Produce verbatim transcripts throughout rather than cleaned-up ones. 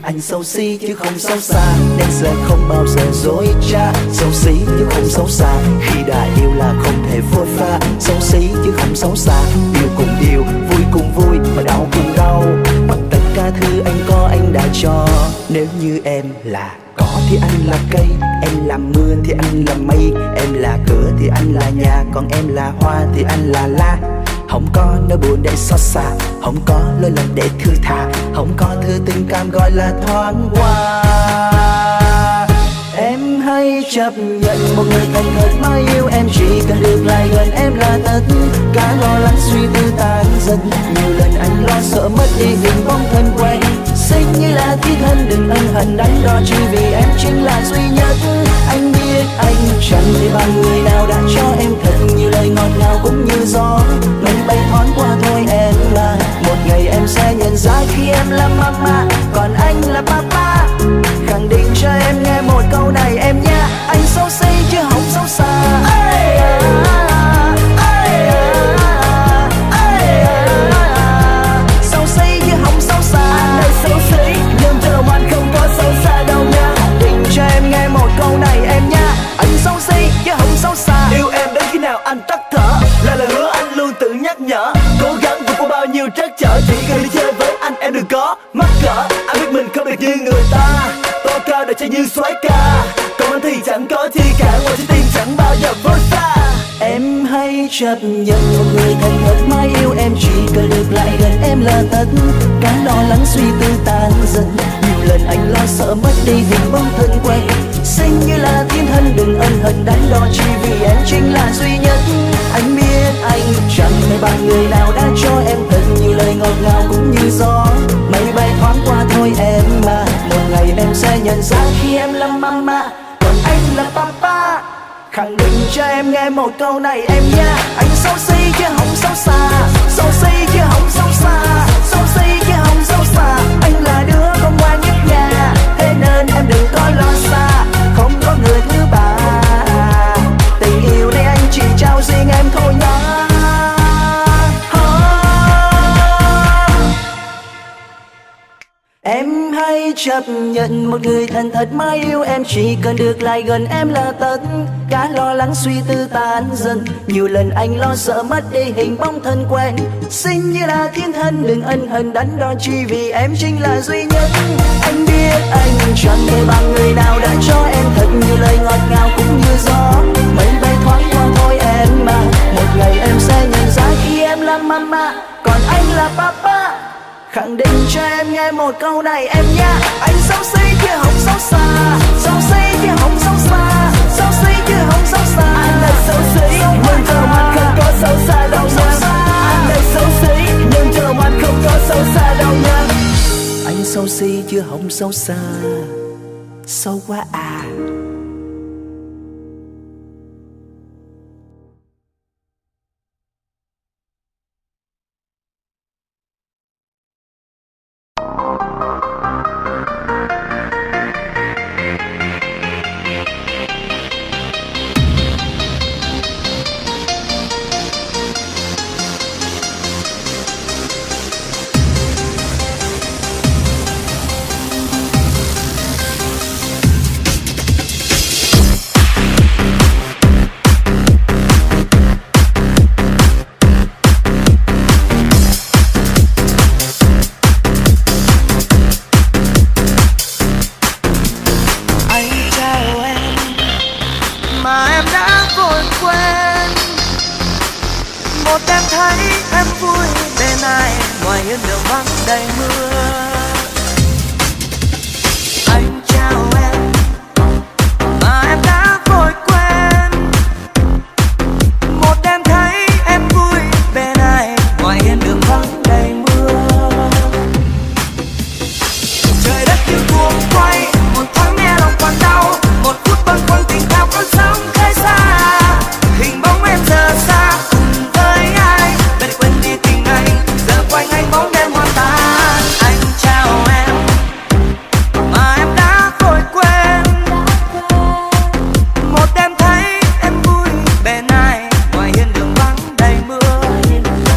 Anh xấu xí chứ không xấu xa, nên sẽ không bao giờ dối trá. Xấu xí chứ không xấu xa, khi đã yêu là không thể phôi pha. Xấu xí chứ không xấu xa, yêu cùng yêu, vui cùng vui và đau cùng đau. Bằng tất cả thứ anh có anh đã cho. Nếu như em là cỏ thì anh là cây, em là mưa thì anh là mây, em là cửa thì anh là nhà, còn em là hoa thì anh là la. Không có nỗi buồn để xót xa, không có lỗi lầm để thứ tha, không có thứ tình cảm gọi là thoáng qua. Em hãy chấp nhận một người thành thật mới yêu em, chỉ cần được lại gần em là tất cả lo lắng suy tư tan dần. Nhiều lần anh lo sợ mất đi hình bóng thân quen, xinh như là thiết thân đừng ân hận đắn đo, chỉ vì em chính là duy nhất. Anh biết anh chẳng thể bằng người nào đã cho em thật nhiều lời ngọt ngào cũng như gió. Mình bay thoáng qua thôi em là một ngày em sẽ nhận ra khi em là mama, còn anh là papa. Khẳng định cho em nghe một câu này em nha, anh xấu xí chứ không xấu xa. Ây à, ây à, ây à, xấu xí chứ không xấu xa. Anh đây xấu xí nhưng chờ anh không có xấu xa đâu nha. Khẳng định cho em nghe một câu này em nha, anh xấu xí chứ không xấu xa. Yêu em đến khi nào anh tắt thở là lời hứa anh luôn tự nhắc nhở. Cố gắng vượt qua bao nhiêu trắc trở, chỉ cần đi chơi với anh em đừng có mắc cỡ. Anh biết mình không được như người ta, to cao để chơi như soái ca, còn anh thì chẳng có chi cả, ngoài trái tim chẳng bao giờ vơi xa. Em hãy chấp nhận một người thành thật mới yêu em, chỉ cần được lại gần em là tất cả lo lắng suy tư tan dần. Nhiều lần anh lo sợ mất đi hình bóng thân quen, xinh như là thiên thân đừng ân hận đắn đo, chỉ vì em chính là duy nhất. Anh biết anh chẳng thể bằng người nào đã cho em thật nhiều lời ngọt ngào cũng như gió. Mây bay thoáng qua thôi em mà, một ngày em sẽ nhận ra khi em là mama, còn anh là papa. Khẳng định cho em nghe một câu này em nha, anh xấu xí chứ không xấu xa. Xấu xí chứ không xấu xa, xấu xí chứ không xấu xa. Anh là đứa con ngoan nhất nhà, thế nên em đừng có lo xa, không có người thứ ba. Tình yêu này anh chỉ trao riêng em thôi nhá. Em hãy chấp nhận một người thành thật mới yêu em, chỉ cần được lại gần em là tất cả lo lắng suy tư tan dần. Nhiều lần anh lo sợ mất đi hình bóng thân quen, xinh như là thiên thân đừng ân hận đắn đo, chỉ vì em chính là duy nhất. Anh biết anh chẳng thể bằng người nào đã cho em thật nhiều lời ngọt ngào cũng như gió. Mây bay thoáng qua thôi em mà, một ngày em sẽ nhận ra khi em là mama, còn anh là papa. Khẳng định cho em nghe một câu này em nha, anh xấu xí chứ không xấu xa. Xấu xí chứ không xấu xa, xấu xí chứ không xấu xa. Anh là xấu xí nhưng chờ anh không có xấu xa đâu nha. Anh là xấu xí nhưng chờ anh không có xấu xa đâu nha. Anh xấu xí chứ không xấu xa, xấu quá à.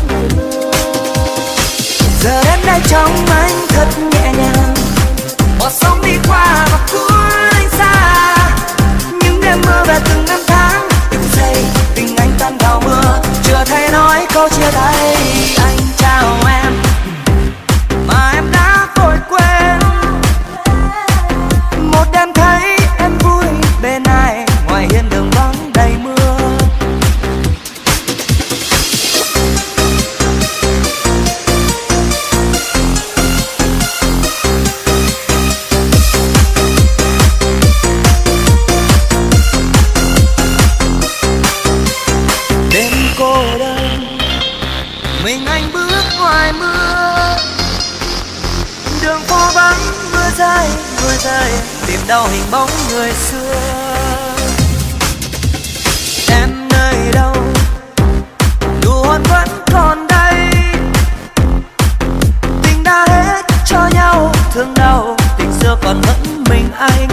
trong anh thật nhẹ nhàng, một vắng mưa rơi, mưa rơi tìm đâu hình bóng người xưa. Em nơi đâu, nụ hôn vẫn còn đây. Tình đã hết cho nhau, thương đau tình xưa còn vẫn mình anh.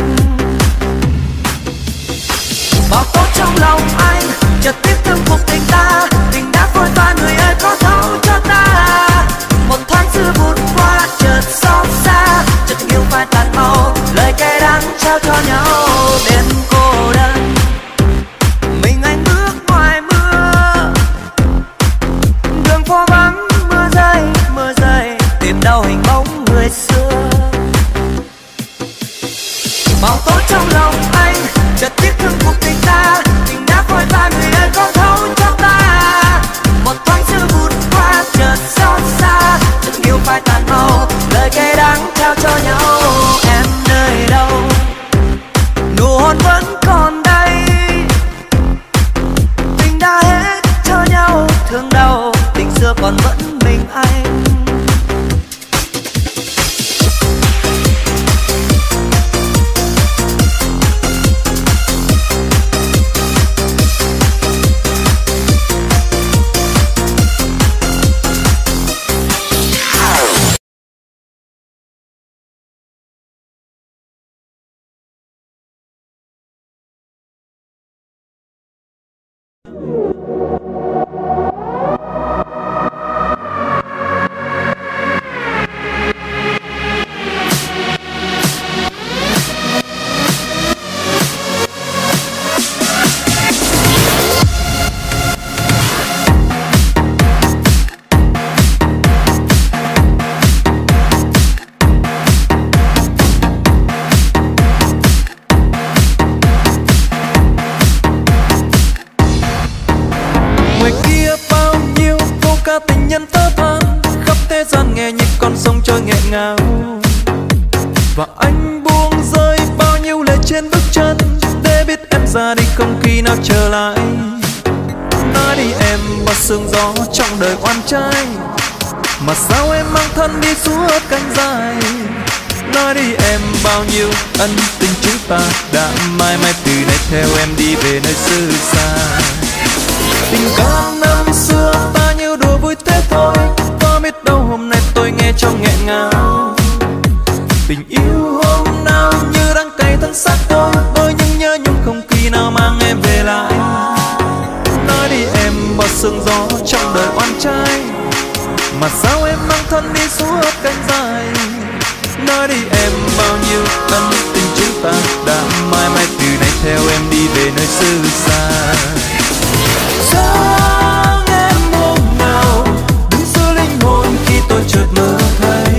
Bao tốt trong lòng anh, chợt tiếc thương cuộc tình ta. Tình đã phôi pha, người ơi có thấu cho ta. Một thoáng dư vụt qua, chợt xót xa, chợt yêu phai tàn màu, lời cay đắng trao cho nhau. Đêm cô đơn, mình anh bước ngoài mưa. Đường phố vắng, mưa rơi, mưa rơi tìm đâu hình bóng người xưa. Bao tốt trong lòng anh, chợt tiếc thương cuộc tình ta. Tình đã phôi pha, người ơi có thấu cho ta. Một thoáng dư vụt qua, chợt xót xa, chợt yêu phai tàn màu, lời cay đắng trao cho nhau. Em nơi đâu, nụ hôn vẫn còn đây. Tình đã hết cho nhau, thương đau tình xưa còn vẫn mình anh. Ngào và anh buông rơi bao nhiêu lệ trên bước chân để biết em ra đi không khi nào trở lại. Nói đi em và sương gió trong đời oan trái, mà sao em mang thân đi suốt cánh dài. Nói đi em bao nhiêu ân tình chúng ta đã mãi mãi từ nay theo em đi về nơi xứ xa. Tình cảm năm xưa ta như đùa vui thế thôi, có biết đâu hôm nay tôi nghe trong nghẹn ngào. Tình yêu hôm nào như đang cay thân xác tôi, ôi nhưng nhớ nhung không khi nào mang em về lại. Nói đi em bao sương gió trong đời oan trái, mà sao em mang thân đi suốt cánh dài. Nói đi em bao nhiêu ân tình chúng ta đã mãi mãi từ nay theo em đi về nơi xứ xa. Sáng em hôm nào đứng giữa linh hồn khi tôi chợt mơ thấy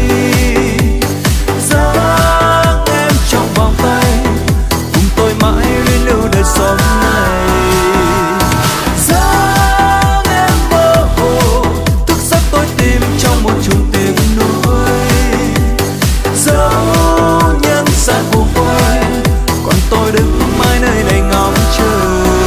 dáng em trong vòng tay, cùng tôi mãi luyến lưu đời sống này. Dáng em mơ hồ thức giấc tôi tìm trong một chùm tiếng nuối, dấu nhân xa cùng quay, còn tôi đứng mãi nơi này ngóng chờ.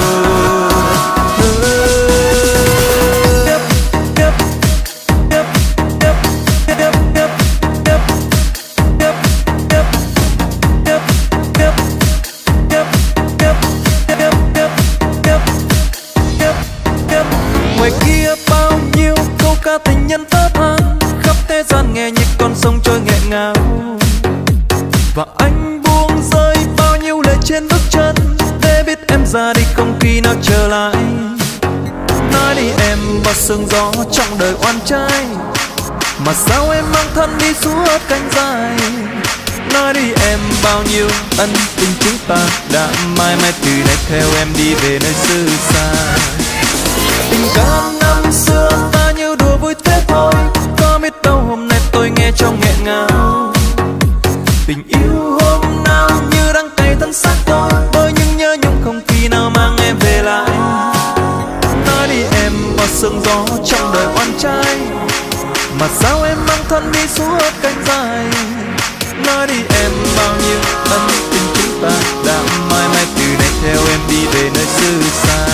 Ngoài kia bao nhiêu câu ca tình nhân thơ than, khắp thế gian nghe như con sông trôi nghẹn ngào. Và anh buông rơi bao nhiêu lệ trên bước chân để biết em ra đi không khi nào trở lại. Nói đi em bao sương gió trong đời oan trái, mà sao em mang thân đi suốt cánh dài. Nói đi em bao nhiêu ân tình chúng ta đã mãi mãi từ nay theo em đi về nơi xứ xa. Tình cảm năm xưa ta như đùa vui thế thôi, có biết đâu hôm nay tôi nghe trong nghẹn ngào. Tình yêu hôm nào như đang cay thân xác tôi, với những nhớ nhung không khi nào mang em về lại. Nói đi em bao sương gió trong đời oan trái, mà sao em mang thân đi suốt cánh dài. Nói đi em bao nhiêu ân tình chúng ta đã mãi mãi từ nay theo em đi về nơi xứ xa.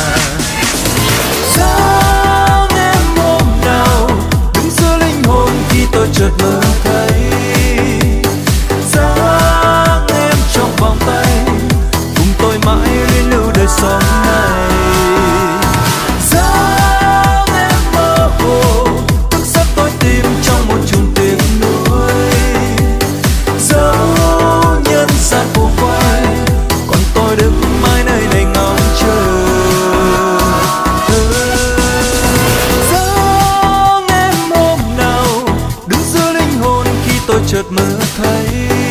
Sáng em hôm nào đứng giữa linh hồn khi tôi chợt mơ thấy thấy